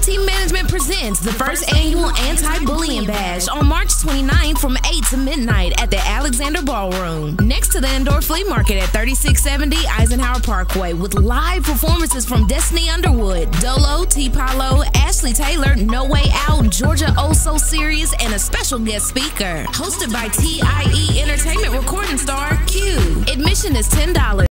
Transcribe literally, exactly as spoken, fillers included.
Team Management presents the first annual Anti-Bullying Bash on March twenty-ninth from eight to midnight at the Alexander Ballroom, next to the Indoor Flea Market at thirty-six seventy Eisenhower Parkway, with live performances from DestinyUnderwood, Dolo, Tpallo, AshleyTaylor, No Way Out, GeorgeOH&Que series, and a special guest speaker. Hosted by T I E Entertainment recording star Q. Admission is ten dollars.